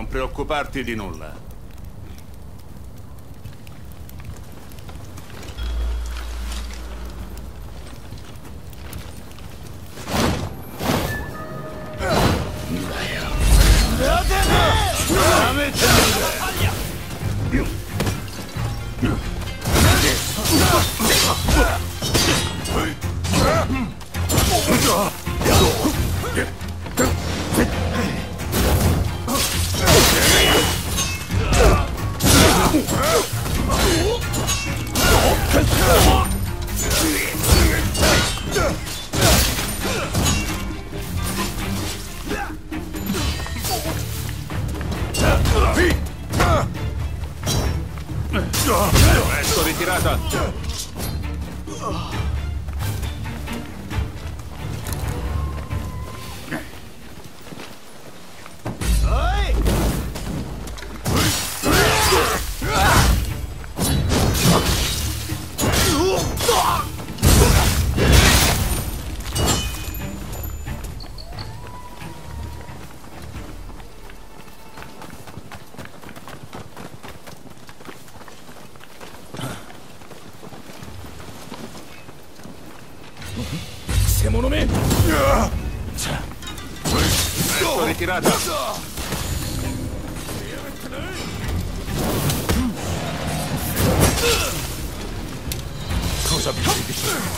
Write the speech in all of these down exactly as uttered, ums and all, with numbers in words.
Non preoccuparti di nulla. Resto ritirata. Siamo me. Resto ritirata. Cosa mi stai dicendo?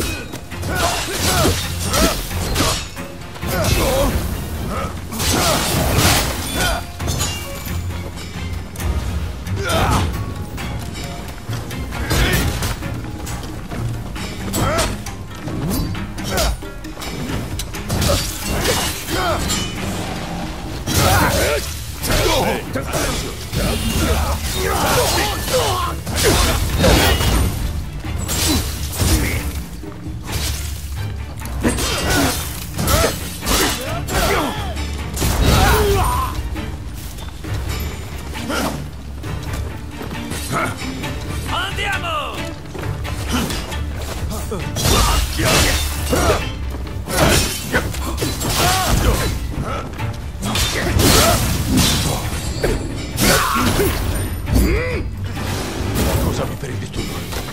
Andiamo! Cosa mi prendi tu?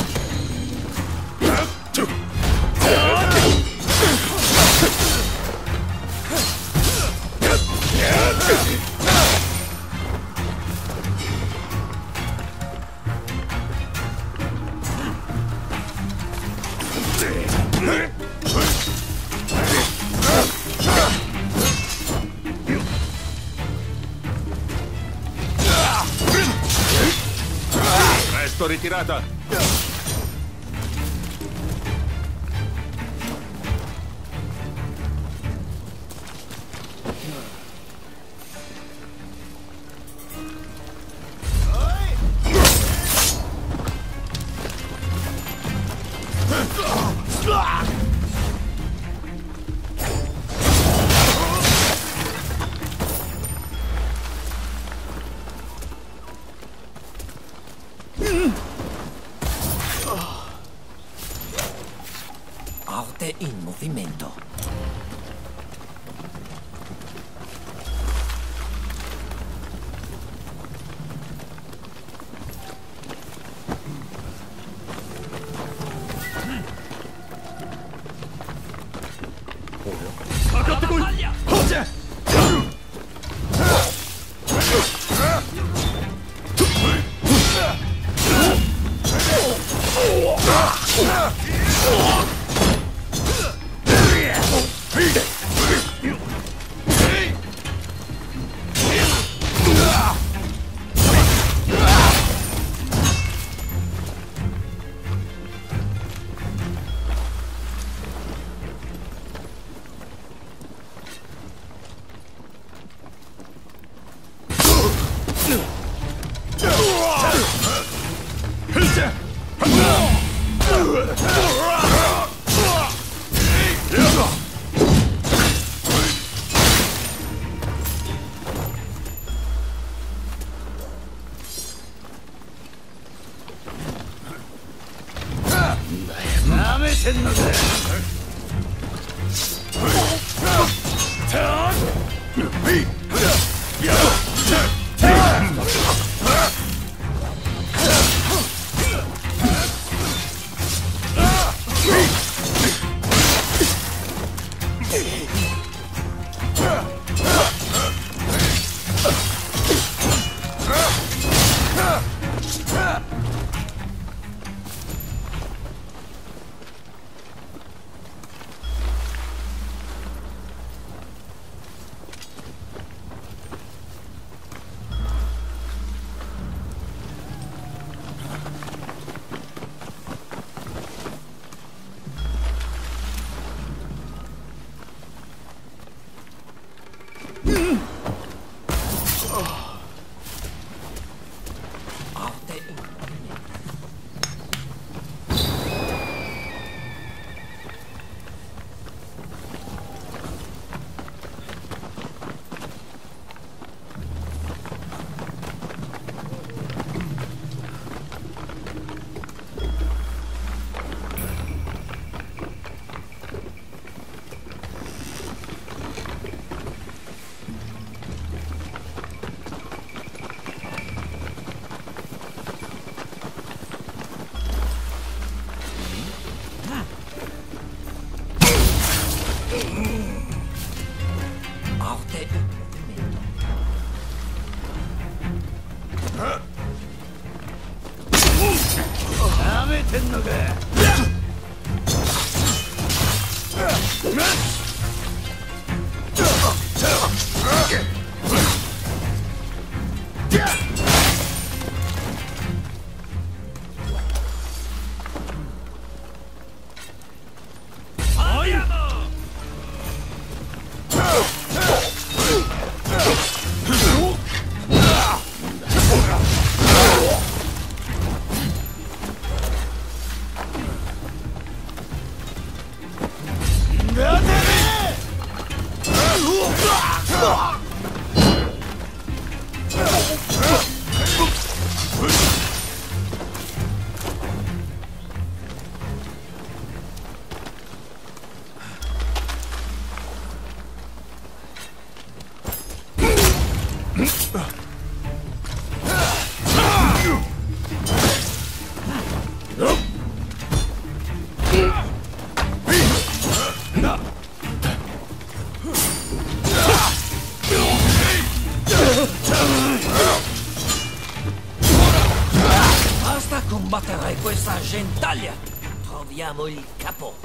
Resto ritirata. Arte in movimento. Basta combattere questa gentaglia! Troviamo il capo!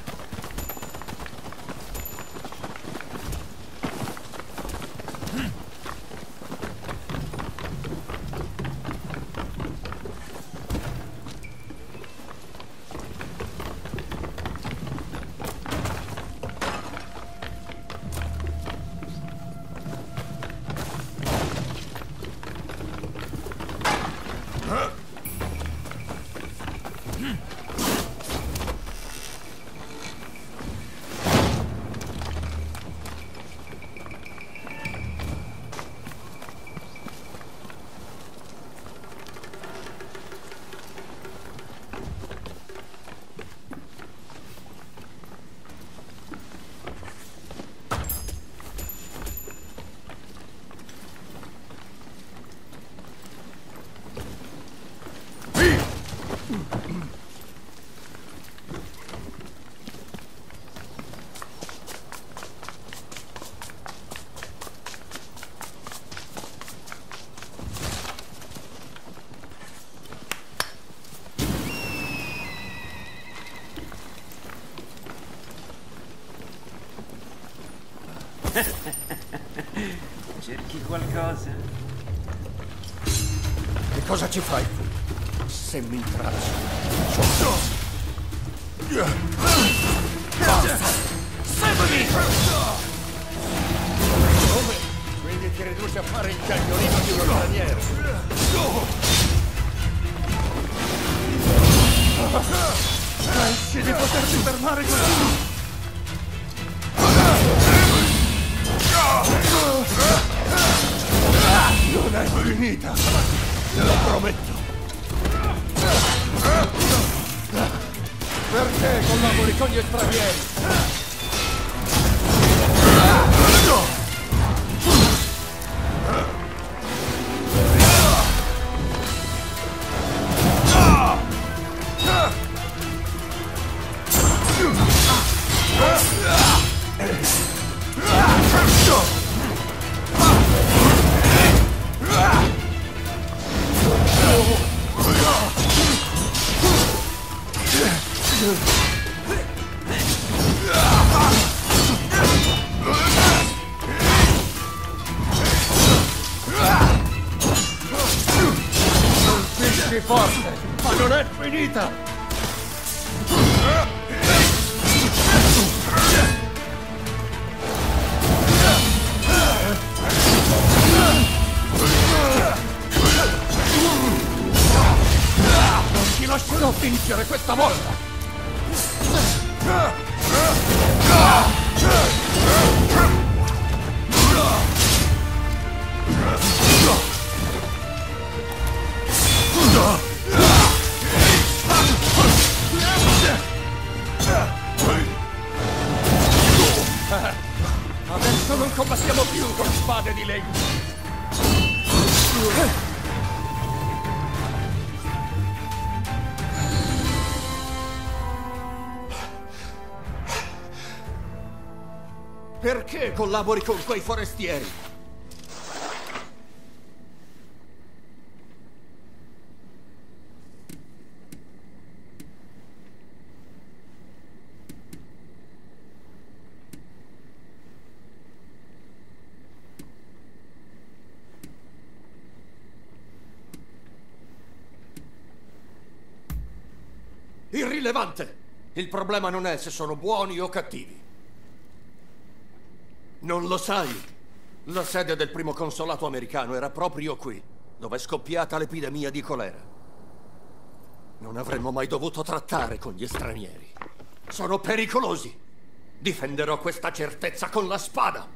Cerchi qualcosa? Che cosa ci fai qui? Se mi intralci. Seguimi! Come? Quindi ti riduci a fare il cagnolino di uno straniero? Pensi di poterti fermare così? Non è finita, te lo prometto. Perché collabori con gli stranieri? Colpisci forte, ma non è finita! Non ti lascerò vincere questa volta! Adesso non combattiamo più con spade di legno! Perché collabori con quei forestieri? irrilevante. Il problema non è se sono buoni o cattivi. Non lo sai? La sede del primo consolato americano era proprio qui, dove è scoppiata l'epidemia di colera. Non avremmo mai dovuto trattare con gli stranieri. Sono pericolosi. Difenderò questa certezza con la spada.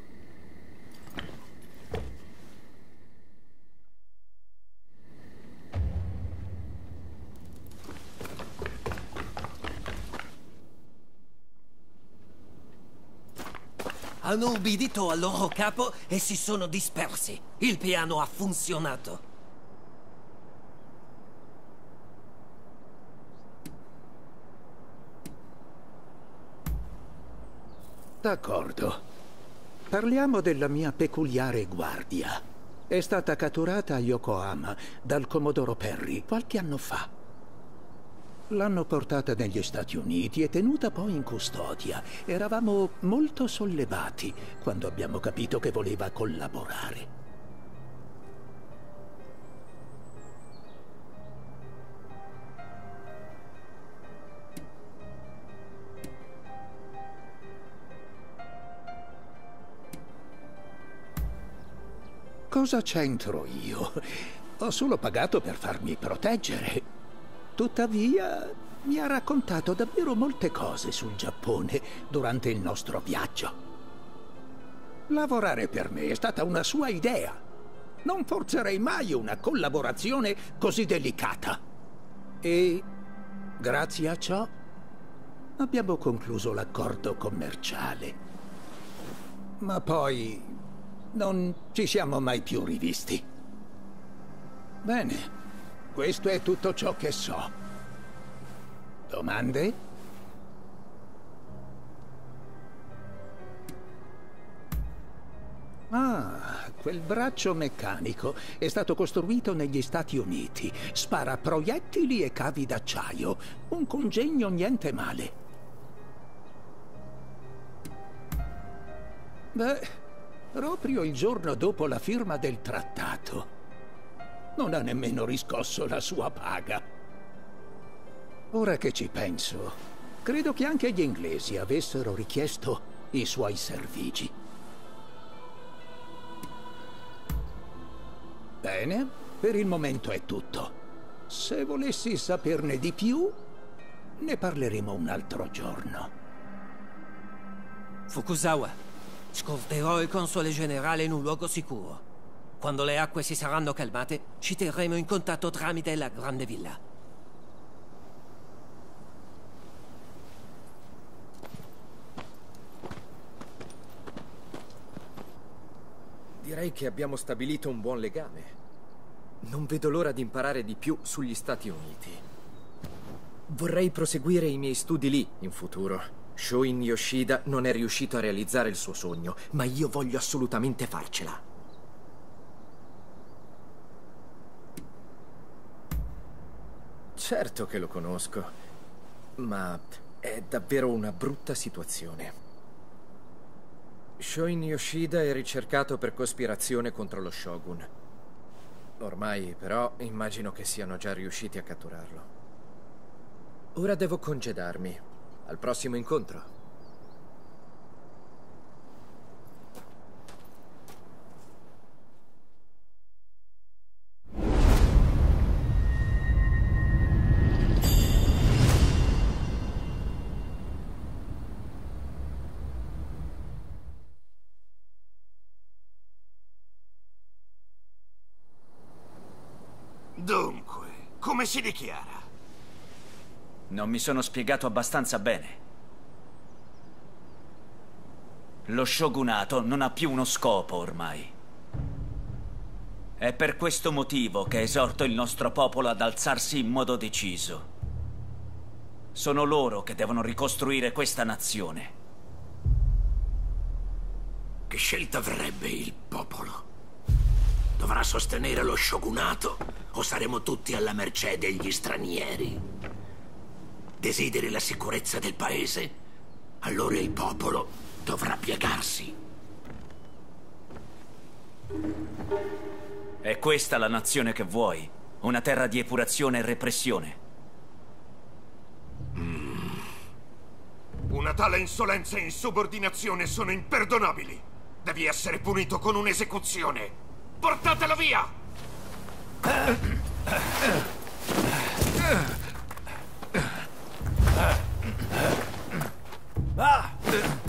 Hanno ubbidito al loro capo e si sono dispersi. Il piano ha funzionato. D'accordo. Parliamo della mia peculiare guardia. È stata catturata a Yokohama dal Commodoro Perry qualche anno fa. L'hanno portata negli Stati Uniti e tenuta poi in custodia. Eravamo molto sollevati quando abbiamo capito che voleva collaborare. Cosa c'entro io? Ho solo pagato per farmi proteggere. Tuttavia, mi ha raccontato davvero molte cose sul Giappone durante il nostro viaggio. Lavorare per me è stata una sua idea. Non forzerei mai una collaborazione così delicata. E, grazie a ciò, abbiamo concluso l'accordo commerciale. Ma poi non ci siamo mai più rivisti. Bene. Questo è tutto ciò che so. Domande? Ah, quel braccio meccanico è stato costruito negli Stati Uniti. Spara proiettili e cavi d'acciaio. Un congegno niente male. Beh, proprio il giorno dopo la firma del trattato. Non ha nemmeno riscosso la sua paga. Ora che ci penso, credo che anche gli inglesi avessero richiesto i suoi servigi. Bene, per il momento è tutto. Se volessi saperne di più, ne parleremo un altro giorno. Fukuzawa, scorterò il console generale in un luogo sicuro. Quando le acque si saranno calmate, ci terremo in contatto tramite la grande villa. Direi che abbiamo stabilito un buon legame. Non vedo l'ora di imparare di più sugli Stati Uniti. Vorrei proseguire i miei studi lì in futuro. Shoin Yoshida non è riuscito a realizzare il suo sogno, ma io voglio assolutamente farcela. Certo che lo conosco, ma è davvero una brutta situazione. Shoin Yoshida è ricercato per cospirazione contro lo Shogun. Ormai, però, immagino che siano già riusciti a catturarlo. Ora devo congedarmi. Al prossimo incontro. Dunque, come si dichiara? Non mi sono spiegato abbastanza bene. Lo shogunato non ha più uno scopo ormai. È per questo motivo che esorto il nostro popolo ad alzarsi in modo deciso. Sono loro che devono ricostruire questa nazione. Che scelta avrebbe il popolo? Dovrà sostenere lo shogunato o saremo tutti alla mercé degli stranieri? Desideri la sicurezza del paese? Allora il popolo dovrà piegarsi. È questa la nazione che vuoi? Una terra di epurazione e repressione? tale insolenza e insubordinazione sono imperdonabili. Devi essere punito con un'esecuzione. Portatelo via! Ah!